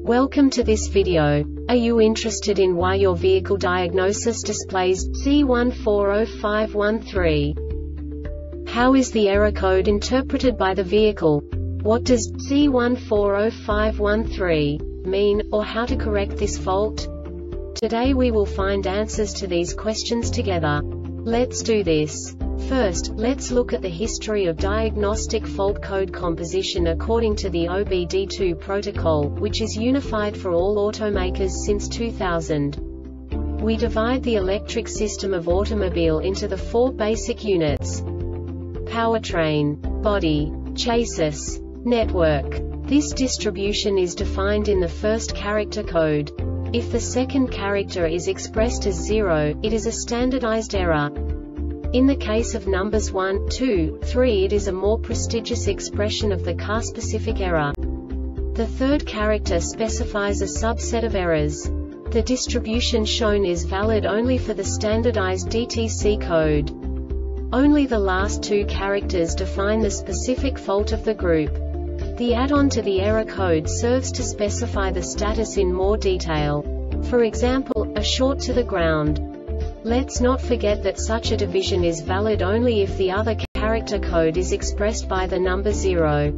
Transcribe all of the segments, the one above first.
Welcome to this video. Are you interested in why your vehicle diagnosis displays C140513? How is the error code interpreted by the vehicle? What does C140513 mean, or how to correct this fault? Today we will find answers to these questions together. Let's do this. First, let's look at the history of diagnostic fault code composition according to the OBD2 protocol, which is unified for all automakers since 2000. We divide the electric system of automobile into the four basic units: powertrain, body, chassis, network. This distribution is defined in the first character code. If the second character is expressed as 0, it is a standardized error. In the case of numbers 1, 2, 3, it is a more prestigious expression of the car-specific error. The third character specifies a subset of errors. The distribution shown is valid only for the standardized DTC code. Only the last two characters define the specific fault of the group. The add-on to the error code serves to specify the status in more detail. For example, a short to the ground. Let's not forget that such a division is valid only if the other character code is expressed by the number 0.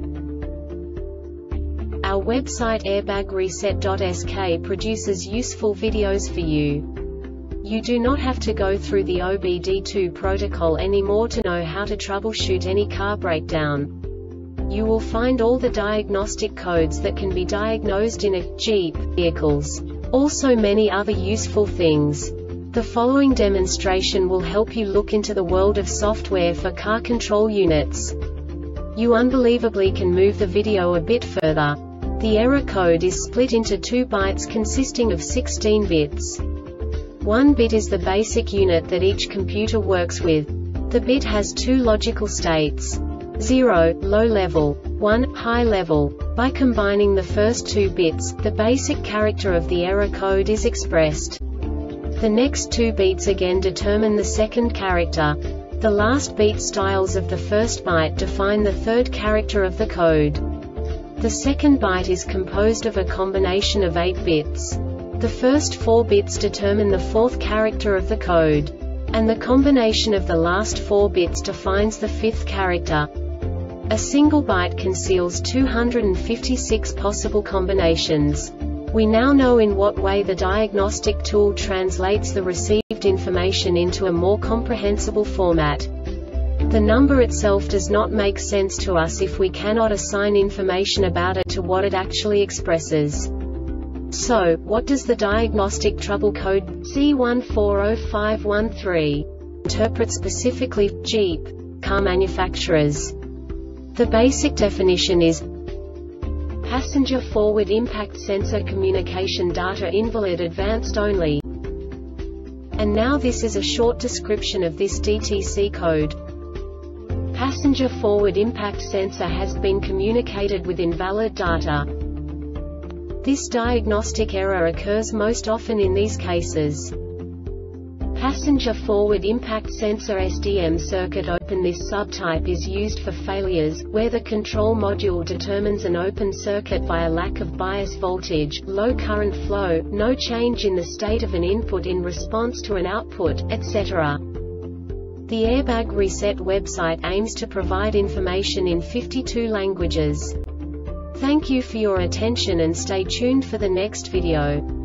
Our website airbagreset.sk produces useful videos for you. You do not have to go through the OBD2 protocol anymore to know how to troubleshoot any car breakdown. You will find all the diagnostic codes that can be diagnosed in a Jeep vehicles. Also many other useful things. The following demonstration will help you look into the world of software for car control units. You unbelievably can move the video a bit further. The error code is split into 2 bytes consisting of 16 bits. 1 bit is the basic unit that each computer works with. The bit has 2 logical states: 0, low level, 1, high level. By combining the first 2 bits, the basic character of the error code is expressed. The next 2 beats again determine the second character. The last beat styles of the first byte define the third character of the code. The second byte is composed of a combination of 8 bits. The first 4 bits determine the fourth character of the code. And the combination of the last 4 bits defines the fifth character. A single byte conceals 256 possible combinations. We now know in what way the diagnostic tool translates the received information into a more comprehensible format. The number itself does not make sense to us if we cannot assign information about it to what it actually expresses. So, what does the diagnostic trouble code C140513 interpret specifically for Jeep car manufacturers? The basic definition is passenger forward impact sensor communication data invalid advanced only. And now this is a short description of this DTC code. Passenger forward impact sensor has been communicated with invalid data. This diagnostic error occurs most often in these cases: passenger forward impact sensor SDM circuit open. This subtype is used for failures where the control module determines an open circuit via lack of bias voltage, low current flow, no change in the state of an input in response to an output, etc. The Airbag Reset website aims to provide information in 52 languages. Thank you for your attention and stay tuned for the next video.